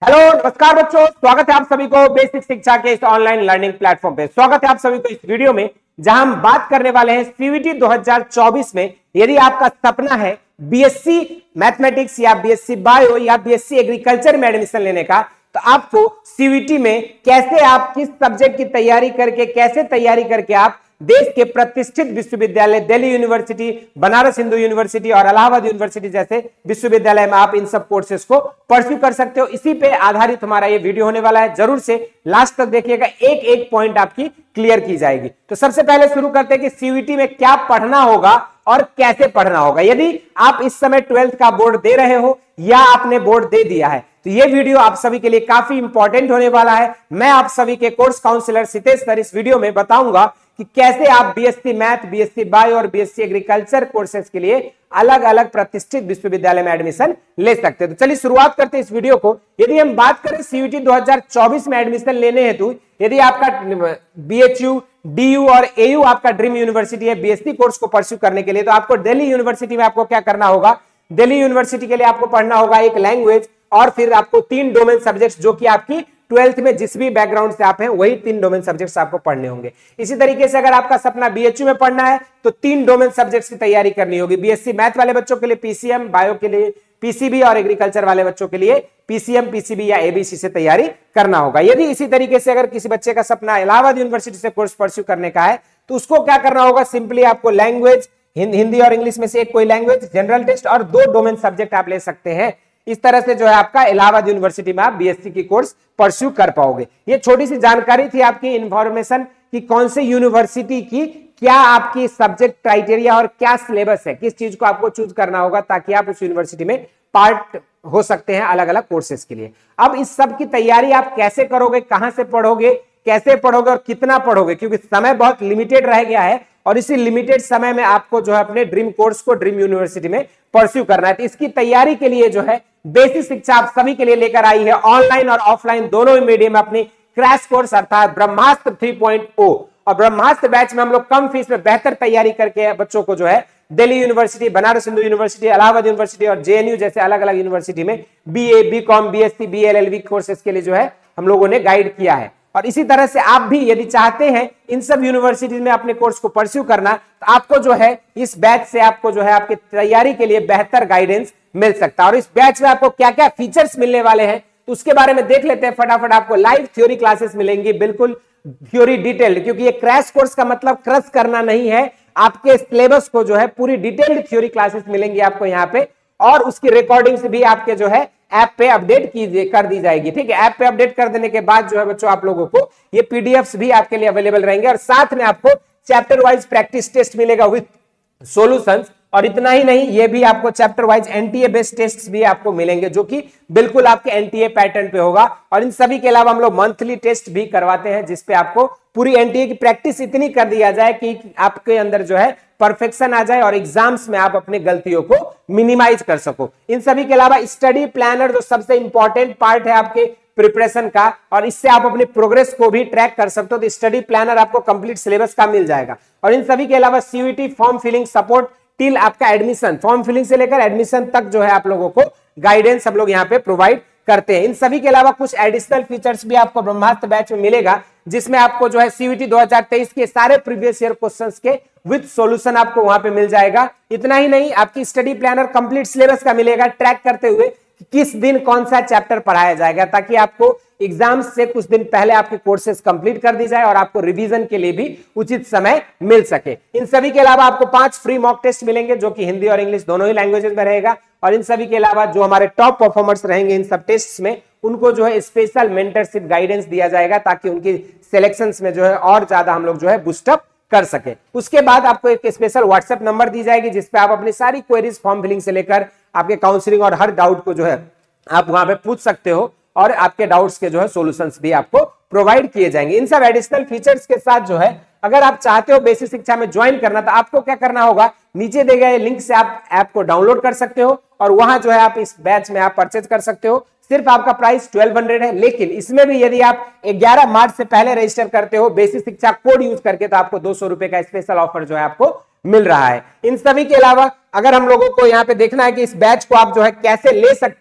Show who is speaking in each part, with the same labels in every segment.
Speaker 1: Hello नमस्कार बच्चों, स्वागत है आप सभी को बेसिक शिक्षा के इस ऑनलाइन लर्निंग प्लेटफॉर्म पे। स्वागत है आप सभी को इस वीडियो में जहां हम बात करने वाले हैं सीयूईटी 2024 में यदि आपका सपना है बीएससी मैथमेटिक्स या बीएससी बायो या बीएससी एग्रीकल्चर में एडमिशन लेने का, तो आपको सीयूईटी में कैसे आप किस सब्जेक्ट की तैयारी करके आप देश के प्रतिष्ठित विश्वविद्यालय दिल्ली यूनिवर्सिटी, बनारस हिंदू यूनिवर्सिटी और इलाहाबाद यूनिवर्सिटी जैसे विश्वविद्यालय में आप इन सब कोर्सेज को परस्यू कर सकते हो। इसी पे आधारित हमारा ये वीडियो होने वाला है। जरूर से लास्ट तक देखिएगा, एक एक पॉइंट आपकी क्लियर की जाएगी। तो सबसे पहले शुरू करते हैं कि सीयूईटी में क्या पढ़ना होगा और कैसे पढ़ना होगा। यदि आप इस समय 12th का बोर्ड दे रहे हो या आपने बोर्ड दे दिया है तो ये वीडियो आप सभी के लिए काफी इंपॉर्टेंट होने वाला है। मैं आप सभी के कोर्स काउंसलर सितेश सर इस वीडियो में बताऊंगा कि कैसे आप बीएससी मैथ, बीएससी बायो और बीएससी एग्रीकल्चर कोर्सेज के लिए अलग अलग प्रतिष्ठित विश्वविद्यालय में एडमिशन ले सकते हैं। तो चलिए शुरुआत करते हैं इस वीडियो को। यदि हम बात करें सीयूईटी 2024 में एडमिशन लेने हेतु, यदि आपका बीएचयू, डीयू और एयू आपका ड्रीम यूनिवर्सिटी है बीएससी कोर्स को परस्यू करने के लिए, तो आपको दिल्ली यूनिवर्सिटी में आपको क्या करना होगा। दिल्ली यूनिवर्सिटी के लिए आपको पढ़ना होगा एक लैंग्वेज और फिर आपको 3 डोमेन सब्जेक्ट्स, जो कि आपकी 12th में जिस भी बैकग्राउंड से आप हैं वही 3 डोमेन सब्जेक्ट्स आपको पढ़ने होंगे। इसी तरीके से अगर आपका सपना बीएचयू में पढ़ना है तो 3 डोमेन सब्जेक्ट्स की तैयारी करनी होगी। बीएससी मैथ वाले बच्चों के लिए पीसीएम, बायो के लिए पीसीबी और एग्रीकल्चर वाले बच्चों के लिए पीसीएम, पीसीबी या एबीसी से तैयारी करना होगा। यदि इसी तरीके से अगर किसी बच्चे का सपना इलाहाबाद यूनिवर्सिटी से कोर्स परस्यू करने का है तो उसको क्या करना होगा। सिंपली आपको लैंग्वेज, हिंदी और इंग्लिश में से एक कोई लैंग्वेज, जनरल टेस्ट और 2 डोमेन सब्जेक्ट आप ले सकते हैं। इस तरह से जो है आपका इलाहाबाद यूनिवर्सिटी में आप बीएससी की कोर्स परस्यू कर पाओगे। ये छोटी सी जानकारी थी आपकी इंफॉर्मेशन कि कौन से यूनिवर्सिटी की क्या आपकी सब्जेक्ट क्राइटेरिया और क्या सिलेबस है, किस चीज को आपको चूज करना होगा ताकि आप उस यूनिवर्सिटी में पार्ट हो सकते हैं अलग अलग कोर्सेज के लिए। अब इस सब की तैयारी आप कैसे करोगे, कहां से पढ़ोगे, कैसे पढ़ोगे और कितना पढ़ोगे, क्योंकि समय बहुत लिमिटेड रह गया है और इसी लिमिटेड समय में आपको जो है अपने ड्रीम कोर्स को ड्रीम यूनिवर्सिटी में परस्यू करना है। तो इसकी तैयारी के लिए जो है बेसिक शिक्षा आप सभी के लिए लेकर आई है ऑनलाइन और ऑफलाइन दोनों ही मीडियम में अपनी क्रैश कोर्स अर्थात ब्रह्मास्त्र 3.0। और ब्रह्मास्त्र बैच में हम लोग कम फीस में बेहतर तैयारी करके बच्चों को जो है Delhi university, Banaras Hindu university, Allahabad university और जेएनयू जैसे अलग अलग यूनिवर्सिटी में BA, BCom, BSc, BLLB courses के लिए जो है हम लोगों ने गाइड किया है। और इसी तरह से आप भी यदि चाहते हैं इन सब यूनिवर्सिटीज में अपने कोर्स को परस्यू करना, तो आपको जो है इस बैच से आपको जो है आपकी तैयारी के लिए बेहतर गाइडेंस मिल सकता है। और इस बैच में आपको क्या क्या फीचर्स मिलने वाले हैं तो उसके बारे में देख लेते हैं फटाफट। आपको लाइव थ्योरी क्लासेस मिलेंगी, बिल्कुल थ्योरी डिटेल्ड, क्योंकि ये क्रैश कोर्स का मतलब क्रश करना नहीं है। आपके सिलेबस को जो है पूरी डिटेल्ड थ्योरी क्लासेस मिलेंगी आपको यहाँ पे, और उसकी रिकॉर्डिंग्स भी आपके जो है ऐप पे अपडेट कर दी जाएगी। ठीक है, ऐप पे अपडेट कर देने के बाद जो है बच्चों आप लोगों को ये पीडीएफ्स भी आपके लिए अवेलेबल रहेंगे और साथ में आपको चैप्टर वाइज प्रैक्टिस टेस्ट मिलेगा विद सॉल्यूशंस। और इतना ही नहीं, ये भी आपको chapter wise NTA based tests भी आपको मिलेंगे जो कि बिल्कुल आपके एनटीए पैटर्न पे होगा। और इन सभी के अलावा हम लोग मंथली टेस्ट भी करवाते हैं जिसपे आपको पूरी एनटीए की प्रैक्टिस इतनी कर दिया जाए कि आपके अंदर जो है परफेक्शन आ जाए और एग्जाम्स में आप अपने गलतियों को मिनिमाइज कर सको। इन सभी के अलावा स्टडी प्लानर जो सबसे इंपॉर्टेंट पार्ट है आपके प्रिपरेशन का, और इससे आप अपने प्रोग्रेस को भी ट्रैक कर सकते हो। तो स्टडी प्लानर आपको कंप्लीट सिलेबस का मिल जाएगा। और इन सभी के अलावा CUET form filling support till आपका एडमिशन, फॉर्म फिलिंग से लेकर एडमिशन तक जो है आप लोगों को गाइडेंस सब लोग यहाँ पे प्रोवाइड करते हैं। इन सभी के अलावा कुछ एडिशनल फीचर्स भी आपको ब्रह्मास्त्र बैच में मिलेगा जिसमें आपको जो है सीयूईटी 2023 के सारे प्रीवियस ईयर क्वेश्चंस के विद सॉल्यूशन आपको वहां पे मिल जाएगा। इतना ही नहीं, आपकी स्टडी प्लानर कंप्लीट सिलेबस का मिलेगा ट्रैक करते हुए किस दिन कौन सा चैप्टर पढ़ाया जाएगा, ताकि आपको एग्जाम से कुछ दिन पहले आपके कोर्सेज कंप्लीट कर दी जाए और आपको रिवीजन के लिए भी उचित समय मिल सके। इन सभी के अलावा आपको 5 फ्री मॉक टेस्ट मिलेंगे जो कि हिंदी और इंग्लिश दोनों ही लैंग्वेजेस में रहेगा। और इन सभी के अलावा जो हमारे टॉप परफॉर्मर्स रहेंगे इन सब टेस्ट्स में, उनको जो है स्पेशल मेंटरशिप गाइडेंस दिया जाएगा ताकि उनकी सिलेक्शंस में जो है और ज्यादा हम लोग जो है बूस्टअप कर सके। उसके बाद आपको एक स्पेशल व्हाट्सएप नंबर दी जाएगी जिसपे आप अपनी सारी क्वेरीज फॉर्म फिलिंग से लेकर आपके काउंसलिंग और हर डाउट को जो है आप वहां पे पूछ सकते हो और आपके डाउट्स के जो है सॉल्यूशंस भी आपको प्रोवाइड किए जाएंगे। इन सब एडिशनल फीचर्स के साथ जो है अगर आप चाहते हो बेसिक शिक्षा में ज्वाइन करना तो आपको क्या करना होगा, नीचे दिए गए लिंक से आप ऐप को डाउनलोड कर सकते हो और वहां जो है आप इस बैच में आप परचेज कर सकते हो। सिर्फ आपका प्राइस 1200 है, लेकिन इसमें भी यदि आप 11 मार्च से पहले रजिस्टर करते हो बेसिक शिक्षा कोड यूज करके तो आपको 200 रुपए का स्पेशल ऑफर जो है आपको मिल रहा है। इन सभी के अलावा अगर हम लोगों को यहाँ पे देखना है कि इस बैच को आप जो है कैसे ले सकते हो,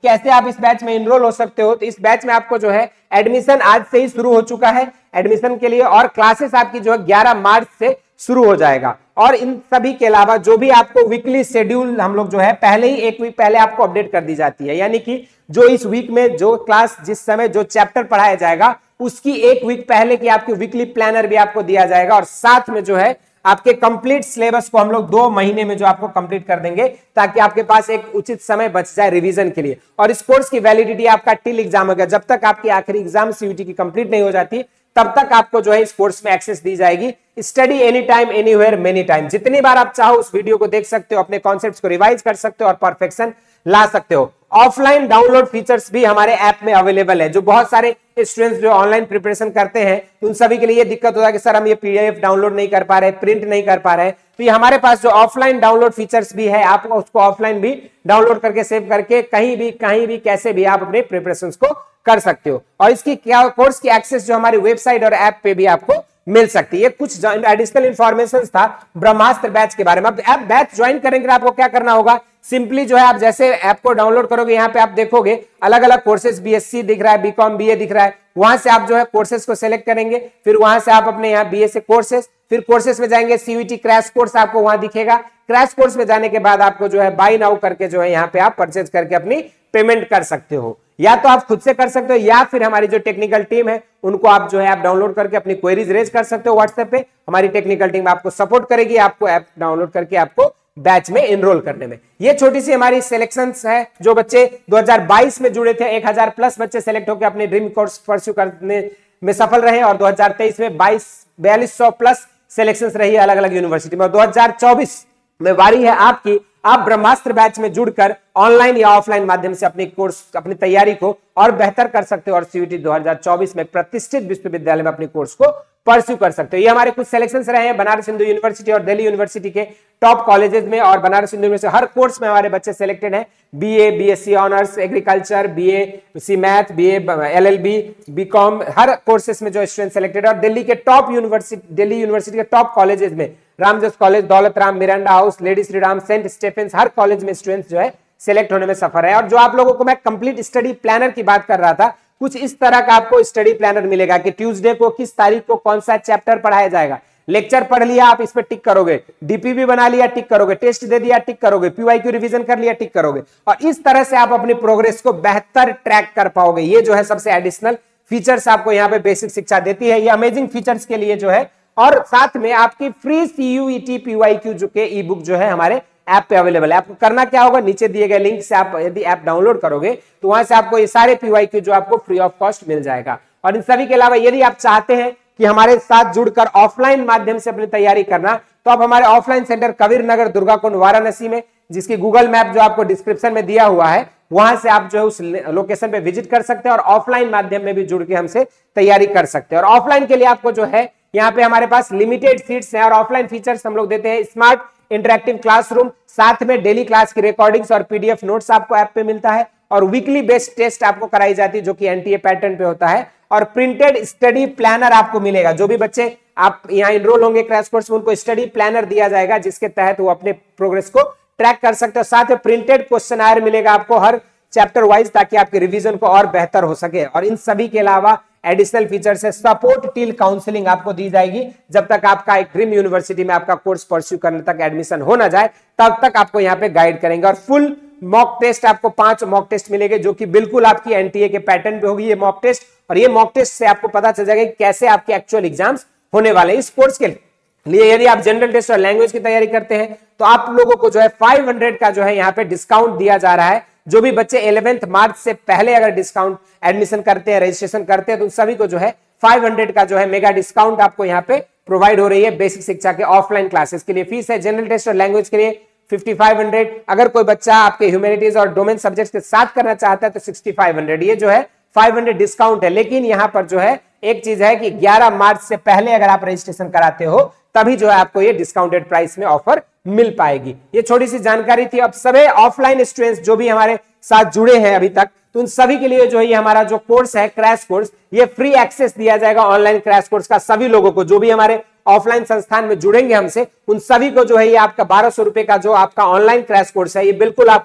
Speaker 1: कैसे आप इस बैच में इनरोल हो सकते हो, तो इस बैच में आपको जो है एडमिशन आज से ही शुरू हो चुका है एडमिशन के लिए, और क्लासेस आपकी जो है 11 मार्च से शुरू हो जाएगा। और इन सभी के अलावा जो भी आपको वीकली शेड्यूल हम लोग जो है पहले ही एक वीक पहले आपको अपडेट कर दी जाती है, यानी कि जो इस वीक में जो क्लास जिस समय जो चैप्टर पढ़ाया जाएगा उसकी एक वीक पहले की आपकी वीकली प्लानर भी आपको दिया जाएगा, और साथ में जो है आपके कंप्लीट सिलेबस को हम लोग 2 महीने में जो आपको कंप्लीट कर देंगे, ताकि आपके पास एक उचित समय बच जाए रिवीजन के लिए। और इस कोर्स की वैलिडिटी आपका टिल एग्जाम हो गया, जब तक आपकी आखिरी एग्जाम सीयूटी की कंप्लीट नहीं हो जाती तब तक आपको जो है इस कोर्स में एक्सेस दी जाएगी। Study any time anywhere many time, जितनी बार आप चाहो उस वीडियो को देख सकते हो, अपने कॉन्सेप्ट्स को रिवाइज कर सकते हो और परफेक्शन ला सकते हो। ऑफलाइन डाउनलोड फीचर्स भी हमारे ऐप में अवेलेबल है। जो बहुत सारे स्टूडेंट्स जो ऑनलाइन प्रिपरेशन करते हैं उन सभी के लिए ये दिक्कत होता है कि सर हम ये पीडीएफ डाउनलोड नहीं कर पा रहे, प्रिंट नहीं कर पा रहे, तो ये हमारे पास जो ऑफलाइन डाउनलोड फीचर्स भी है, आप उसको ऑफलाइन भी डाउनलोड करके सेव करके कहीं भी कैसे भी आप अपने प्रिपरेशंस को कर सकते हो। और इसकी क्या कोर्स की एक्सेस जो हमारी वेबसाइट और ऐप पे भी आपको मिल सकती है। कुछ एडिशनल इंफॉर्मेशन था ब्रह्मास्त्र बैच के बारे में। अब ऐप बैच ज्वाइन करेंगे आपको क्या करना होगा, सिंपली जो है आप जैसे ऐप को डाउनलोड करोगे, यहाँ पे आप देखोगे अलग अलग कोर्सेज बीएससी दिख रहा है, बीकॉम बीए दिख रहा है, वहां से आप जो है कोर्सेज को सिलेक्ट करेंगे, फिर वहां से आप अपने यहाँ बीए से कोर्सेज, फिर कोर्सेज में जाएंगे, सीयूटी क्रैश कोर्स आपको वहां दिखेगा। क्रैश कोर्स में जाने के बाद आपको जो है बाय नाउ करके जो है यहाँ पे आप परचेज करके अपनी पेमेंट कर सकते हो, या तो आप खुद से कर सकते हो या फिर हमारी जो टेक्निकल टीम है उनको आप जो है ऐप डाउनलोड करके अपनी क्वेरीज रेज कर सकते हो व्हाट्सएप पे। हमारी टेक्निकल टीम आपको सपोर्ट करेगी आपको ऐप डाउनलोड करके आपको बैच में एनरोल करने में। ये छोटी सी हमारी सिलेक्शंस है। जो बच्चे 2022 में जुड़े थे 1000 प्लस बच्चे सेलेक्ट होकर अपने ड्रीम कोर्स परस्यू करने में सफल रहे, और 2023 में 4200 प्लस सिलेक्शंस रही है अलग अलग यूनिवर्सिटी में। और 2024 में बारी है आपकी, आप ब्रह्मास्त्र बैच में जुड़कर ऑनलाइन या ऑफलाइन माध्यम से अपनी कोर्स अपनी तैयारी को और बेहतर कर सकते हो और सीयूटी 2024 में प्रतिष्ठित विश्वविद्यालय में अपने कोर्स को परस्यू कर सकते हो। ये हमारे कुछ सिलेक्शंस रहे हैं बनारस हिंदू यूनिवर्सिटी और दिल्ली यूनिवर्सिटी के टॉप कॉलेजेस में, और बनारस हिंदू यूनिवर्सिटी हर कोर्स में हमारे बच्चे सिलेक्टेड हैं। BA, BSc honours agriculture, BSc math, BA LLB, BCom, हर कोर्सेस में जो स्टूडेंट सिलेक्टेड है। और दिल्ली के टॉप यूनिवर्सिटी, दिल्ली यूनिवर्सिटी के टॉप कॉलेजेस में Ramjas college, Daulat Ram, Miranda house, Lady Shriram, Saint Stephen's, हर कॉलेज में स्टूडेंट्स जो है सिलेक्ट होने में सफर है। और जो आप लोगों को मैं कंप्लीट स्टडी प्लानर की बात कर रहा था, कुछ इस तरह का आपको स्टडी प्लानर मिलेगा कि ट्यूसडे को किस तारीख को कौन सा चैप्टर पढ़ाया जाएगा। लेक्चर पढ़ लिया आप इस पे टिक करोगे, डीपीवी बना लिया टिक करोगे, टेस्ट दे दिया टिक करोगे, पीवाईक्यू रिवीजन कर लिया टिक करोगे, और इस तरह से आप अपनी प्रोग्रेस को बेहतर ट्रैक कर पाओगे। ये जो है सबसे एडिशनल फीचर्स आपको यहाँ पे बेसिक शिक्षा देती है। ये अमेजिंग फीचर्स के लिए जो है, और साथ में आपकी फ्री सीयूईटी पीवाईक्यू जो के ई बुक जो है हमारे ऐप पे अवेलेबल है। आपको करना क्या होगा, नीचे दिए गए लिंक से आप यदि ऐप डाउनलोड करोगे तो वहां से आपको ये सारे पीवाईक्यू जो आपको फ्री ऑफ कॉस्ट मिल जाएगा। और इन सभी के अलावा यदि आप चाहते हैं कि हमारे साथ जुड़कर ऑफलाइन माध्यम से अपनी तैयारी करना, तो आप हमारे ऑफलाइन सेंटर कबीर नगर दुर्गाकुंड वाराणसी में, जिसकी गूगल मैप जो आपको डिस्क्रिप्शन में दिया हुआ है, वहां से आप जो है उस लोकेशन पे विजिट कर सकते हैं और ऑफलाइन माध्यम में भी जुड़ के हमसे तैयारी कर सकते हैं। और ऑफलाइन के लिए आपको जो है यहाँ पे हमारे पास लिमिटेड सीट्स हैं, और ऑफलाइन फीचर्स हम लोग देते हैं स्मार्ट इंटरैक्टिव क्लासरूम, साथ में डेली क्लास की रिकॉर्डिंग्स और पीडीएफ नोट्स आपको ऐप पे मिलता है, और वीकली बेस्ड टेस्ट आपको कराई जाती है जो कि एनटीए पैटर्न पे होता है, और प्रिंटेड स्टडी प्लानर आपको मिलेगा। जो भी बच्चे आप यहाँ इनरोल होंगे क्रैश कोर्स में, उनको स्टडी प्लानर दिया जाएगा जिसके तहत वो अपने प्रोग्रेस को ट्रैक कर सकते हो। साथ में प्रिंटेड क्वेश्चन आयर मिलेगा आपको हर चैप्टर वाइज, ताकि आपके रिवीजन को और बेहतर हो सके। और इन सभी के अलावा एडिशनल फीचर से सपोर्ट टिल काउंसलिंग आपको दी जाएगी, जब तक आपका एक ड्रीम यूनिवर्सिटी में आपका कोर्स परस्यू करने तक एडमिशन हो ना जाए, तब तक आपको यहाँ पे गाइड करेंगे। और फुल मॉक टेस्ट आपको 5 मॉक टेस्ट मिलेंगे जो कि बिल्कुल आपकी एनटीए के पैटर्न पे होगी ये मॉक टेस्ट, और ये मॉक टेस्ट से आपको पता चल जाएगा कि कैसे आपके एक्चुअल एग्जाम्स होने वाले हैं। इस कोर्स के लिए यदि आप जनरल टेस्ट और लैंग्वेज की तैयारी करते हैं तो आप लोगों को जो है 500 का जो है यहाँ पे डिस्काउंट दिया जा रहा है। जो भी बच्चे 11 मार्च से पहले अगर डिस्काउंट एडमिशन करते हैं, रजिस्ट्रेशन करते हैं, तो उन सभी को जो है 500 का जो है मेगा डिस्काउंट आपको यहाँ पे प्रोवाइड हो रही है बेसिक शिक्षा के ऑफलाइन क्लासेस के लिए। फीस है जनरल टेस्ट और लैंग्वेज के लिए 5500, अगर कोई बच्चा आपके ह्यूमैनिटीज और डोमेन सब्जेक्ट्स के साथ करना चाहता है तो 6500। ये जो है 500 डिस्काउंट है। लेकिन यहाँ पर जो है एक चीज है कि 11 मार्च से पहले अगर आप रजिस्ट्रेशन कराते हो तभी जो है आपको ये डिस्काउंटेड प्राइस में ऑफर मिल पाएगी। ये छोटी सी जानकारी थी। अब सभी ऑफलाइन स्टूडेंट्स जो भी हमारे साथ जुड़े हैं अभी तक, तो उन सभी के लिए जो है ये हमारा जो कोर्स है क्रैश कोर्स, ये फ्री एक्सेस दिया जाएगा ऑनलाइन क्रैश कोर्स का सभी लोगों को। जो भी हमारे ऑफलाइन संस्थान में जुड़ेंगे हमसे, उन सभी को जो है ये आपका 1200 रुपए का जो आपका ऑनलाइन क्रैश कोर्स है, ये बिल्कुल आपको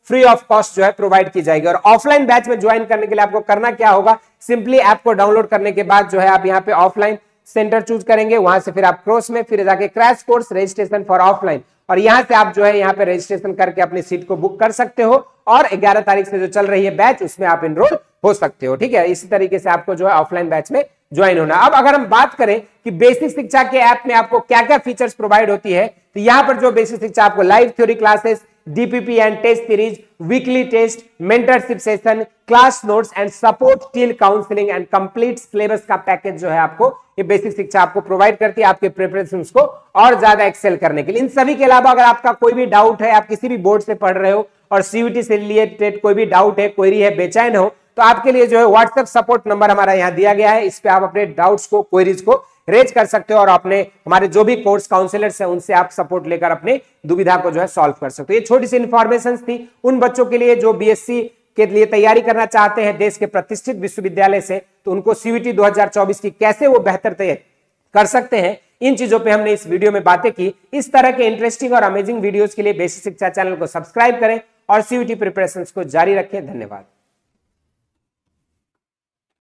Speaker 1: फ्री ऑफ कॉस्ट जो है प्रोवाइड की जाएगी। और ऑफलाइन बैच में ज्वाइन करने के लिए आपको करना क्या होगा, सिंपली ऐप को डाउनलोड करने के बाद जो है आप यहाँ पे ऑफलाइन सेंटर चूज करेंगे, वहां से फिर आप क्रॉस में फिर जाके crash course registration for offline, और यहां से आप जो है यहाँ पे रजिस्ट्रेशन करके अपनी सीट को बुक कर सकते हो और 11 तारीख से जो चल रही है बैच उसमें आप इनरोल हो सकते हो। ठीक है, इसी तरीके से आपको जो है ऑफलाइन बैच में ज्वाइन होना। अब अगर हम बात करें कि बेसिक शिक्षा के ऐप में आपको क्या क्या फीचर्स प्रोवाइड होती है, तो यहां पर जो बेसिक शिक्षा आपको live theory classes, DPP and test series, weekly test, mentorship session, class notes and support till counselling and complete syllabus का पैकेज जो है आपको ये बेसिक शिक्षा आपको प्रोवाइड करती है आपके प्रिपरेशंस को और ज्यादा एक्सेल करने के लिए। इन सभी के अलावा अगर आपका कोई भी डाउट है, आप किसी भी बोर्ड से पढ़ रहे हो और सीयूटी से रिलेटेड कोई भी डाउट है, क्वेरी है, बेचैन हो, तो आपके लिए जो है व्हाट्सएप सपोर्ट नंबर हमारा यहाँ दिया गया है, इस पे आप अपने डाउट्स को, क्वेरीज को रेज कर सकते हो और अपने हमारे जो भी कोर्स काउंसलर्स हैं उनसे आप सपोर्ट लेकर अपने दुविधा को जो है सॉल्व कर सकते हो। ये छोटी सी इंफॉर्मेशन थी उन बच्चों के लिए जो बीएससी के लिए तैयारी करना चाहते हैं देश के प्रतिष्ठित विश्वविद्यालय से, तो उनको सीयूटी 2024 की कैसे वो बेहतर तैयारी कर सकते हैं, इन चीजों पे हमने इस वीडियो में बातें की। इस तरह के इंटरेस्टिंग और अमेजिंग वीडियोस के लिए बेसिक शिक्षा चैनल को सब्सक्राइब करें और सीयूटी प्रिपरेशंस को जारी रखें। धन्यवाद।